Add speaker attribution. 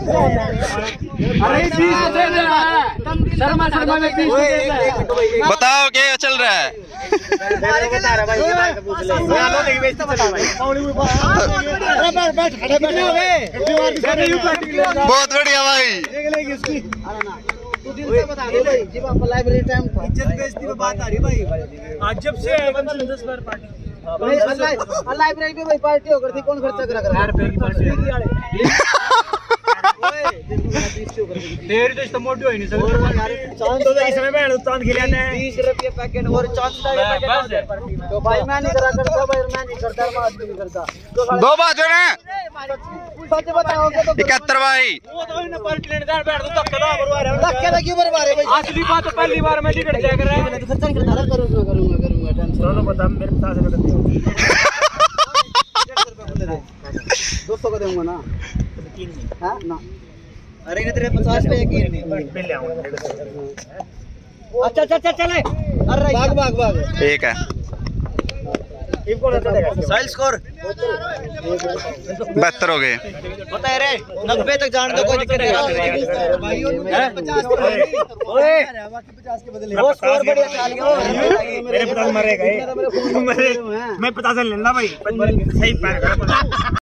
Speaker 1: बताओ क्या चल रहा है? बहुत बढ़िया भाई।
Speaker 2: बता दो भाई, जब आपका लाइब्रेरी टाइम था
Speaker 3: इज्जत बेइज्जती पे बात आ रही भाई। आज जब से 10 बार पार्टी
Speaker 2: लाइब्रेरी में भाई पार्टी हो गई थी, कौन खर्चा करा
Speaker 3: तेरी तो मोटी हुई नहीं सर। चांद तो इसमें बहन चांद खिलाते हैं
Speaker 2: 20 रुपये पैकेट और चांद का पैकेट। तो भाई मैं नहीं करा करता भाई, मैं नहीं करता, मैं आदमी नहीं करता।
Speaker 1: दो बात हो रहे हैं।
Speaker 2: सच बताओगे तो
Speaker 1: 71 भाई।
Speaker 3: वो तो इन्हें पार्टी लेने बैठ दो, धक्का ना बरवा रहे
Speaker 2: धक्के ना क्यों बरवा रहे भाई?
Speaker 3: असली बात तो पहली बार मैं टिकट चेक कर रहा हूं।
Speaker 2: मैं तो खर्चा नहीं करता, करूंगा टेंशन।
Speaker 3: दोनों बता मेरे 50 रुपए करते हो
Speaker 2: 200 को दूंगा ना। हां ना, अरे इन्हें तेरे 50 पे यकीन नहीं।
Speaker 3: पहले आऊंगा।
Speaker 2: अच्छा चले। अरे भाग
Speaker 1: ठीक है।
Speaker 3: ये कौन चलेगा?
Speaker 2: साइल स्कोर
Speaker 1: 72 हो गए।
Speaker 2: बता रे 90 तक जाने दो, कोई दिक्कत नहीं। भाइयों ने 50 के बदले ओए बाकी 50 के बदले वो स्कोर बढ़िया चल गया।
Speaker 3: मेरे 50 मरेगा ये। मैं 50 लेना भाई, सही पैर